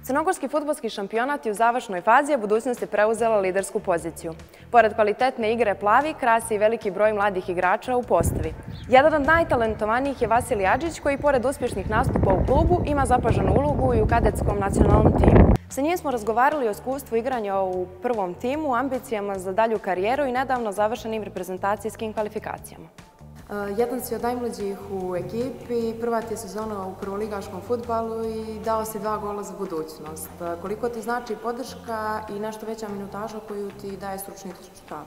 Crnogorski fudbalski šampionat je u završnoj fazi, a budućnost je preuzela lidersku poziciju. Pored kvalitetne igre plavi, krasi i veliki broj mladih igrača u postavi. Jedan od najtalentovanijih je Vasilij Adžić, koji pored uspješnih nastupa u klubu ima zapaženu ulogu i u kadetskom nacionalnom timu. Sa njim smo razgovarali o iskustvu igranja u prvom timu, ambicijama za dalju karijeru i nedavno završenim reprezentacijskim kvalifikacijama. Jedan si od najmlađih u ekipi, prva ti je sezona u prvoligaškom fudbalu i dao si 2 gola za budućnost. Koliko ti znači podrška i nešto veća minutaža koju ti daje stručni štab?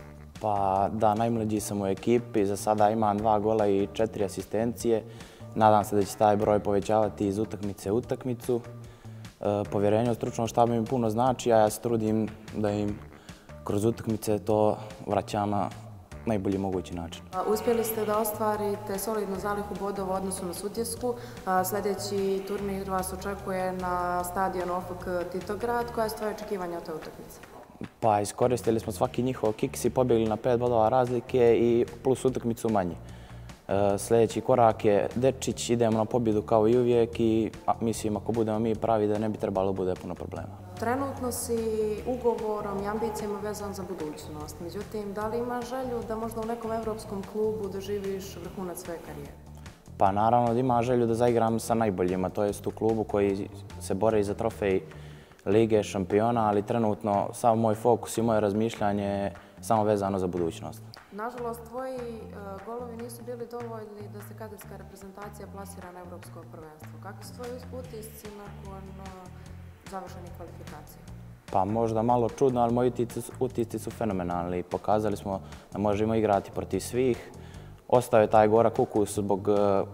Pa da, najmlađi sam u ekipi, za sada imam 2 gola i 4 asistencije. Nadam se da će taj broj povećavati iz utakmice u utakmicu. Povjerenje od stručnog štaba mi puno znači, a ja se trudim da im kroz utakmice to vraćam na najbolji mogući način. Uspjeli ste da ostvarite solidnu zalihu bodova u odnosu na Sutjesku. Sljedeći turnir vas očekuje na stadionu OFK Titograd. Koja su tvoje očekivanja od te utakmice? Pa iskoristili smo svaki njihov kiks i pobjegli na 5 bodova razlike i plus utakmicu manje. Sljedeći korak je Dečić, idemo na pobjedu kao i uvijek i mislim ako budemo mi pravi da ne bi trebalo bude puno problema. Trenutno si ugovorom i ambicijama vezan za budućnost. Međutim, da li imaš želju da možda u nekom evropskom klubu doživiš vrhunac svoje karijere? Pa naravno da imam želju da zaigram sa najboljima, to jest u klubu koji se bore za trofej Lige šampiona, ali trenutno sav moj fokus i moje razmišljanje je samo vezano za budućnost. Nažalost, tvoji golovi nisu bili dovoljni da se kadetska reprezentacija plasira na evropsko prvenstvo. Kakvi su tvoji utisci nakon završenih kvalifikacija? Pa možda malo čudno, ali moji utisci su fenomenalni. Pokazali smo da možemo igrati protiv svih. Ostao je taj gorak ukus zbog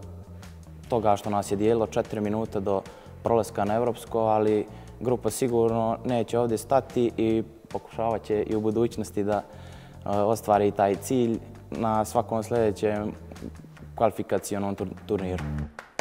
toga što nas je dijelilo 4 minute do prolaska na evropsko, ali grupa sigurno neće ovdje stati i pokušavat će i u budućnosti da ostvari taj cilj na svakom sljedećem kvalifikacionom turniru.